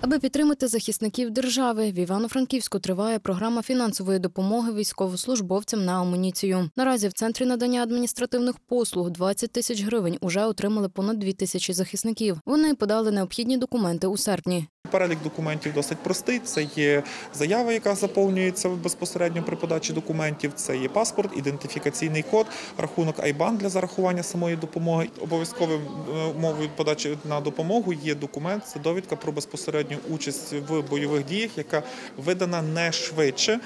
Аби підтримати захисників держави, в Івано-Франківську триває програма фінансової допомоги військовослужбовцям на амуніцію. Наразі в Центрі надання адміністративних послуг 20 тисяч гривень уже отримали понад 2 тисячі захисників. Вони подали необхідні документи у серпні. Перелік документів досить простий. Це є заява, яка заповнюється безпосередньо при подачі документів. Це є паспорт, ідентифікаційний код, рахунок IBAN для зарахування самої допомоги. Обов'язковою умовою подачі на допомогу є документ, це довідка про безпосередню участь в бойових діях, яка видана не швидше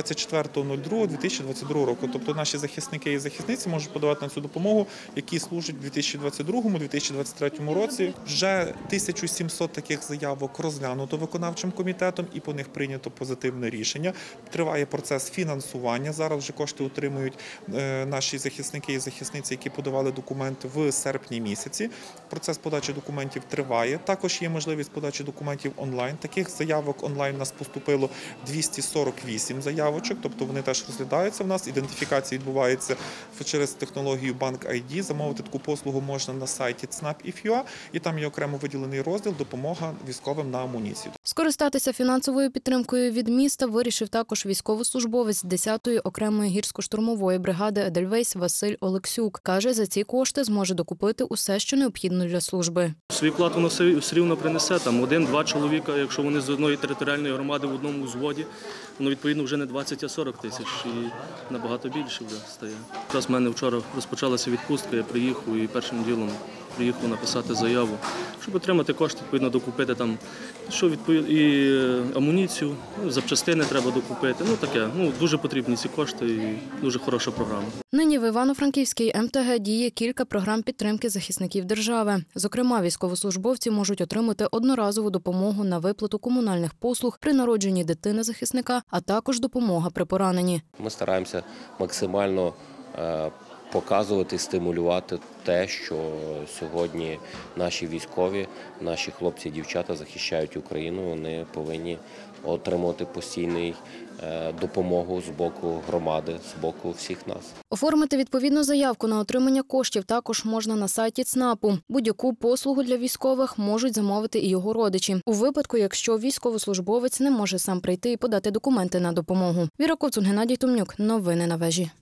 24.02.2022 року. Тобто наші захисники і захисниці можуть подавати на цю допомогу, які служать у 2022-2023 році. Вже 1700 таких заявок розглянуто виконавчим комітетом і по них прийнято позитивне рішення. Триває процес фінансування. Зараз вже кошти отримують наші захисники і захисниці, які подавали документи в серпні місяці. Процес подачі документів триває. Також є можливість подачі документів онлайн. Таких заявок онлайн у нас поступило 248 заявочок, тобто вони теж розглядаються в нас. Ідентифікація відбувається через технологію Bank ID. Замовити таку послугу можна на сайті ЦНАП.IF.UA, і там є окремо виділений розділ «Допомога військовим на амуніцію». Скористатися фінансовою підтримкою від міста вирішив також військовослужбовець 10-ї окремої гірсько-штурмової бригади «Едельвейс» Василь Олексюк. Каже, за ці кошти зможе докупити усе, що необхідно для служби. Свій вклад воно все рівно принесе. Там 1-2 чоловіка, якщо вони з одної територіальної громади в одному взводі, воно відповідно вже не 20, а 40 тисяч і набагато більше вже стає. Якраз в мене вчора розпочалася відпустка, я приїхав і першим ділом приїхав написати заяву, щоб отримати кошти, відповідно докупити там, що і амуніцію, запчастини треба докупити. Таке, дуже потрібні ці кошти і дуже хороша програма. Нині в Івано-Франківській МТГ діє кілька програм підтримки захисників держави. Зокрема, військовослужбовці можуть отримати одноразову допомогу на виплату комунальних послуг при народженні дитини захисника, а також допомога при пораненні. Ми стараємося максимально показувати, стимулювати те, що сьогодні наші військові, наші хлопці і дівчата захищають Україну, вони повинні отримувати постійну допомогу з боку громади, з боку всіх нас. Оформити відповідну заявку на отримання коштів також можна на сайті ЦНАПу. Будь-яку послугу для військових можуть замовити і його родичі. У випадку, якщо військовослужбовець не може сам прийти і подати документи на допомогу. Віра Коцун, Геннадій Томнюк. Новини на вежі.